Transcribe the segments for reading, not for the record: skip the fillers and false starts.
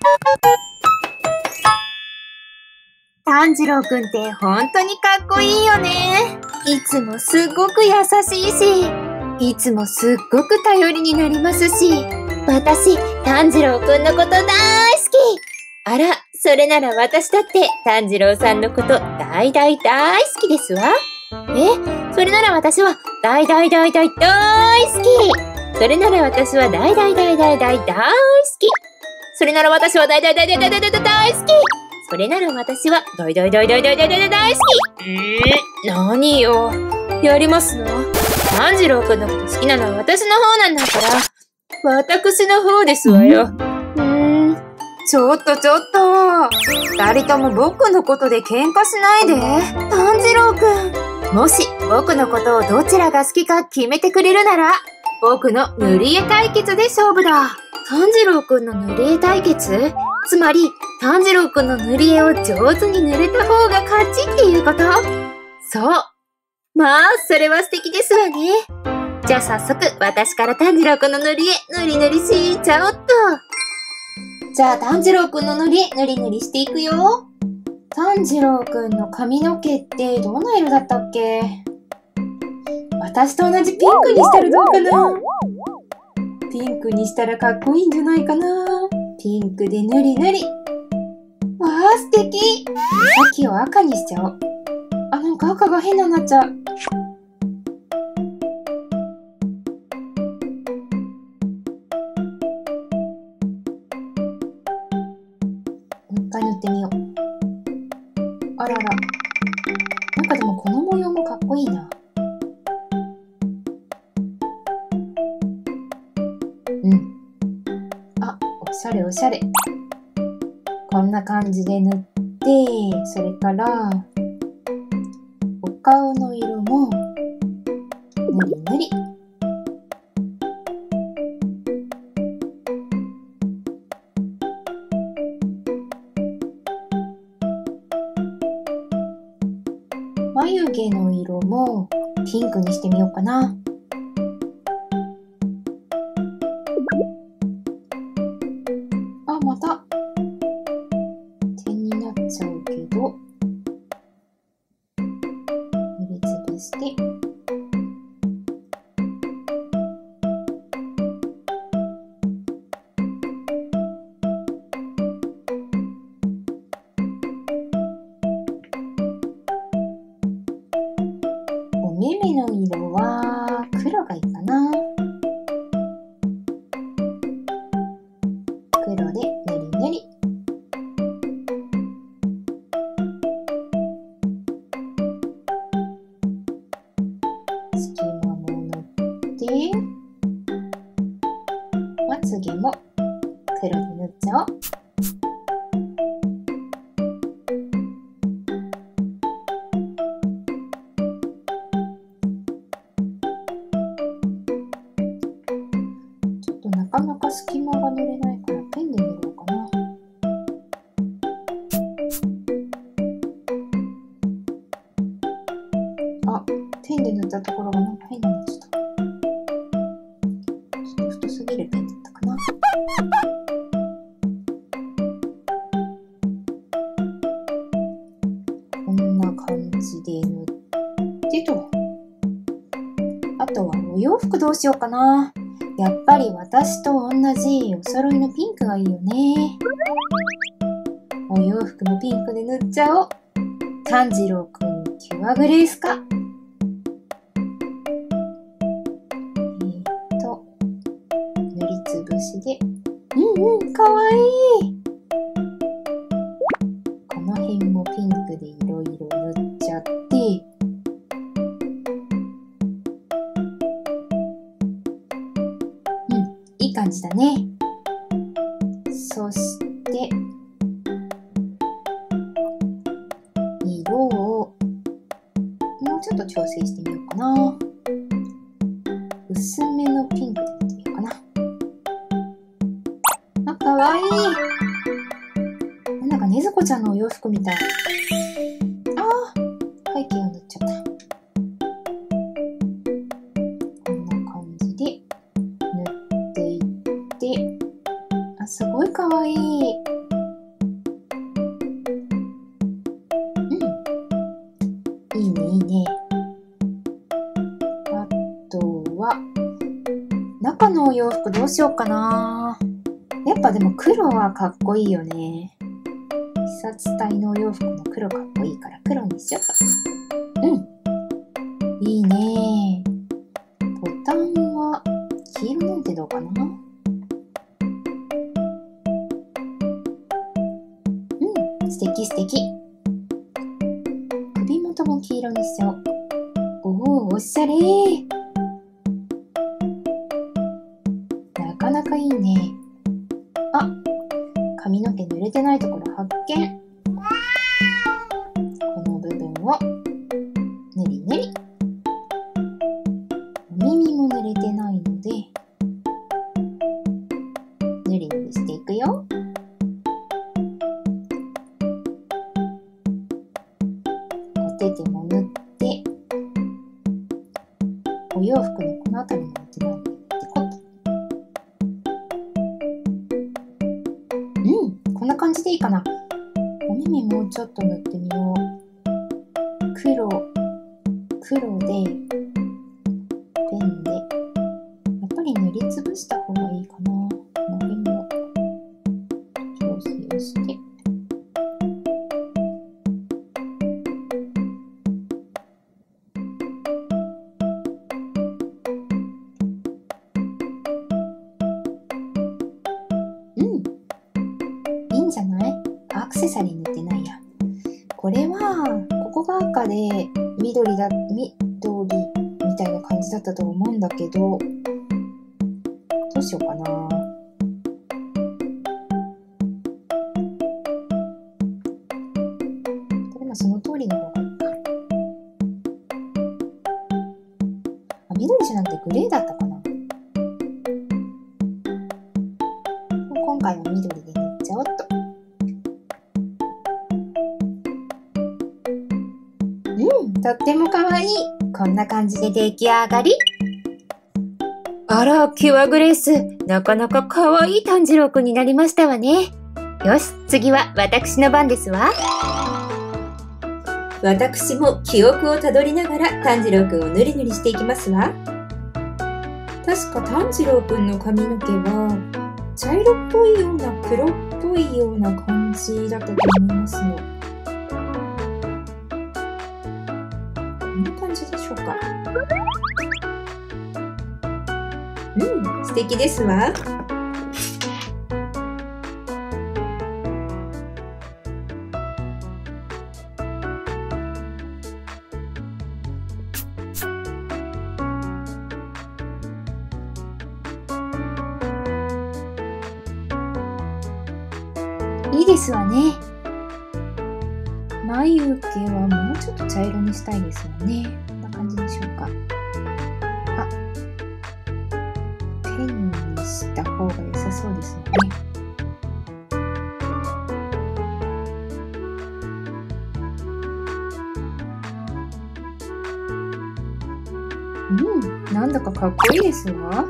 炭治郎くんって本当にかっこいいよね。いつもすっごく優しいし、いつもすっごく頼りになりますし、私、炭治郎くんのこと大好き。あら、それなら私だって炭治郎さんのこと大大大好きですわ。それなら私は大大大大大好き。それなら私は大大大大大大好き。それなら私は大大大大大大大大好き。それなら私は大大大大大大大大好き。何よ。やりますの？炭治郎くんのこと好きなのは私の方なんだから。私の方ですわよ。ちょっと。二人とも僕のことで喧嘩しないで。炭治郎くん。もし僕のことをどちらが好きか決めてくれるなら、僕の塗り絵対決で勝負だ。炭治郎くんの塗り絵対決？つまり、炭治郎くんの塗り絵を上手に塗れた方が勝ちっていうこと？そう。まあ、それは素敵ですわね。じゃあ早速、私から炭治郎くんの塗り絵、塗り塗りしちゃおっと。じゃあ炭治郎くんの塗り絵、塗り塗りしていくよ。炭治郎くんの髪の毛ってどんな色だったっけ？私と同じピンクにしたらどうかな？ピンクにしたらかっこいいんじゃないかな？ピンクで塗り塗り。わあ、素敵！さっきを赤にしちゃおう。なんか赤が変なになっちゃう。もう一回塗ってみよう。あらら。なんかでもこの模様もかっこいいな。おしゃれおしゃれ。こんな感じで塗って、それから、お顔の色も、塗り塗り。眉毛の色も、ピンクにしてみようかな。また点になっちゃうけど、塗りつぶして、お目目の色は黒がいいかな。黒で塗り塗り。隙間も塗って、まつげも黒で塗っちゃおう。ちょっとなかなか隙間が塗れないからペンで塗ろうかな。ペンで塗ったところがなんか変になっちゃった。ちょっと太すぎるペンだったかな。こんな感じで塗ってと。あとはお洋服どうしようかな。やっぱり私と同じお揃いのピンクがいいよね。お洋服もピンクで塗っちゃおう。炭治郎くんキュアグレースか。塗りつぶしで。かわいい。この辺もピンクでいろいろ塗っちゃって、いい感じだね。そして、色をもうちょっと調整してみようかな。薄めのピンクで塗ってみようかな。かわいい。なんかねずこちゃんのお洋服みたい。背景を塗っちゃった。こんな感じで塗っていって、すごいかわいい。 うしようかな。やっぱでも黒はかっこいいよね。鬼殺隊のお洋服の黒かっこいいから黒にしようと。うん。いいね。ボタンは黄色なんてどうかな。うん、素敵素敵。首元も黄色にしよう。おお、おしゃれー。なかなかいいね。あ、髪の毛濡れてないところ発見。この部分をぬりぬり。お耳も濡れてないのでぬりぬりしていくよ。お手手も塗って、お洋服のこの辺りも塗ってないのでこんな感じでいいかな。お耳もうちょっと塗ってみよう。黒でペンでやっぱり塗りつぶした方がいいかな。この辺も調整していいんじゃない？アクセサリー塗ってないや。これはここが赤で緑みたいな感じだったと思うんだけど、どうしようかな。これもその通りの方がいいか。あ、緑じゃなくてグレーだったかな。今回は緑で塗っちゃおうっと。とってもかわいい。こんな感じで出来上がり。あら、キュアグレース。なかなかかわいい炭治郎くんになりましたわね。よし、次は私の番ですわ。私も記憶をたどりながら炭治郎くんをぬりぬりしていきますわ。確か炭治郎くんの髪の毛は茶色っぽいような黒っぽいような感じだったと思いますの。こんな感じでしょうか。素敵ですわ。いいですわね。眉毛はもうちょっと茶色にしたいですよね。こんな感じでしょうか。あ、ペンにした方が良さそうですよね。なんだかかっこいいですわ。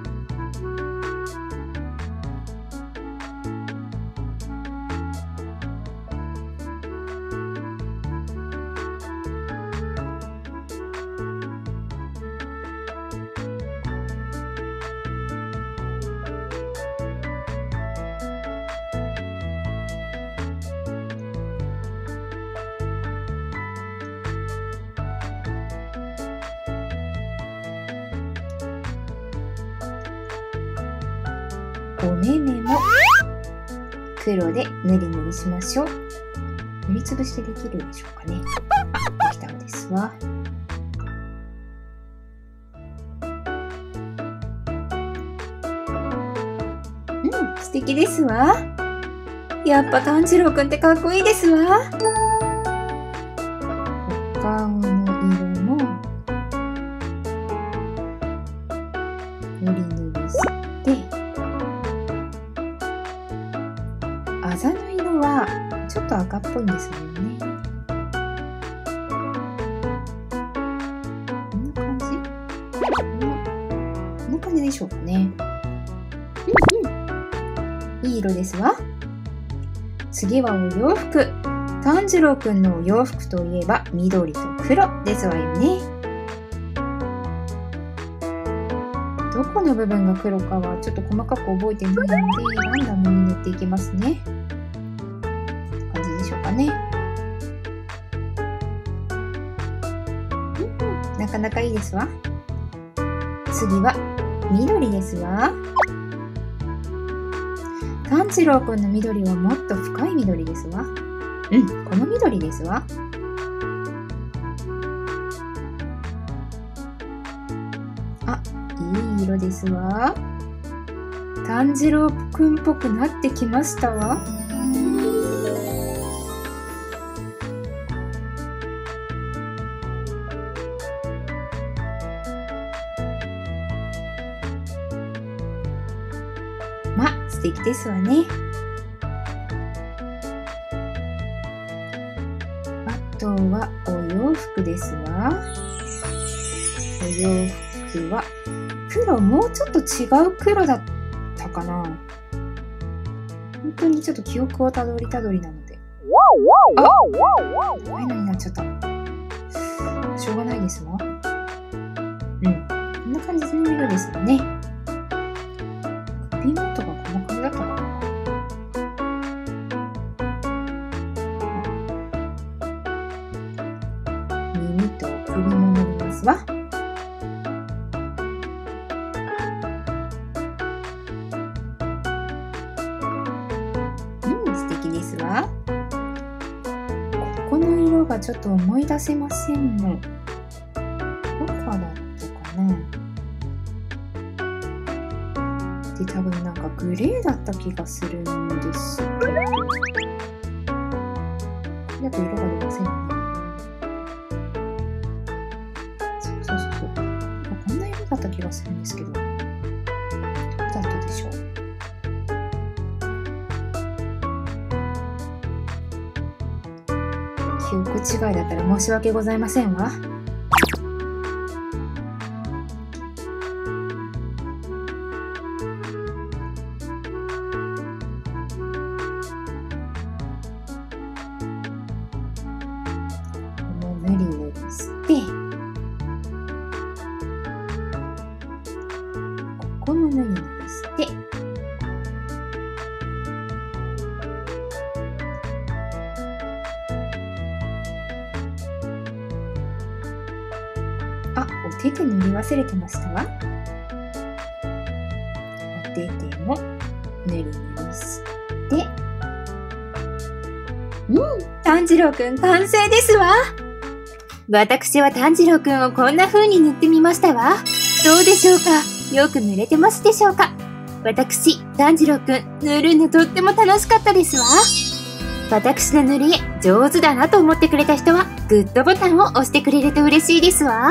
お目目も黒でぬりぬりしましょう。塗りつぶしてできるでしょうかね。できたのですわ。素敵ですわ。やっぱ炭治郎くんってかっこいいですわ。お顔の色もぬりぬりして、あざの色はちょっと赤っぽいんですよね。こんな感じ？こんな感じでしょうかね。いい色ですわ。次はお洋服。炭治郎くんのお洋服といえば緑と黒ですわよね。どこのの部分が黒かはちょっと細かく覚えてないので、ランダムに塗っていきますね。こんな感じでしょうかね。なかなかいいですわ。次は緑ですわ。炭治郎くんの緑はもっと深い緑ですわ。この緑ですわ。あ、いい色ですわ。炭治郎くんっぽくなってきましたわ。素敵ですわね。あとはお洋服ですわ。お洋服は黒、もうちょっと違う黒だったかな。本当にちょっと記憶をたどりなので。あ、ファイナルになっちゃった。しょうがないですわ。こんな感じの色ですよね。首元がこんな感じだったかな。耳と首も塗りますわ。素敵ですわ。ここの色がちょっと思い出せませんの。どこだったかな。で、多分なんかグレーだった気がするんですけど、だと色が出ませんよね。そう。こんな色だった気がするんですけど、どうだったでしょう。記憶違いだったら申し訳ございませんわ。塗りして、ここも塗りして、あ、お手で塗り忘れてましたわ。お手でも塗りして、炭治郎くん完成ですわ。私は炭治郎くんをこんな風に塗ってみましたわ。どうでしょうか？よく塗れてますでしょうか？私、炭治郎くん、塗るのとっても楽しかったですわ。私の塗り絵、上手だなと思ってくれた人は、グッドボタンを押してくれると嬉しいですわ。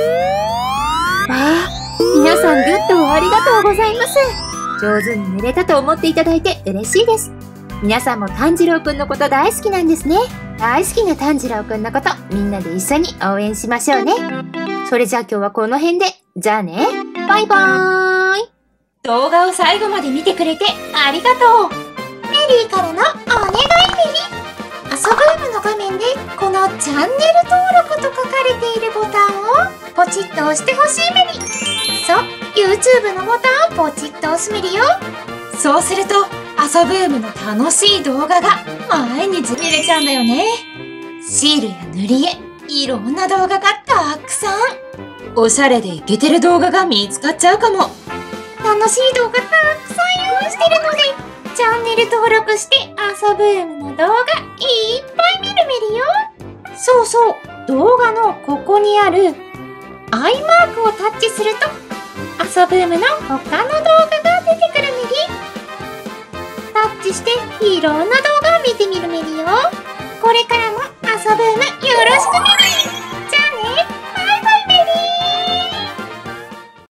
皆さんグッドをありがとうございます。上手に塗れたと思っていただいて嬉しいです。皆さんも炭治郎くんのこと大好きなんですね。大好きな炭治郎くんのことみんなで一緒に応援しましょうね。それじゃあ今日はこの辺で。じゃあね。バイバーイ。動画を最後まで見てくれてありがとう。 メリーからのお願いメリ。遊ぶームの画面でこのチャンネル登録と書かれているボタンをポチッと押してほしいメリ。そう、YouTube のボタンをポチッと押すメリよ。そうすると遊ぶームの楽しい動画が毎日見れちゃうんだよね。シールや塗り絵、いろんな動画がたくさん。おしゃれでイケてる動画が見つかっちゃうかも。楽しい動画たくさん用意してるので、チャンネル登録して遊ぶームの動画いっぱい見るメリよ。そうそう、動画のここにあるアイマークをタッチすると遊ぶームの他の動画が出てくるメリ。タッチしていろんな動画を見てみるメリよ。これからも遊ぶームよろしくメリ。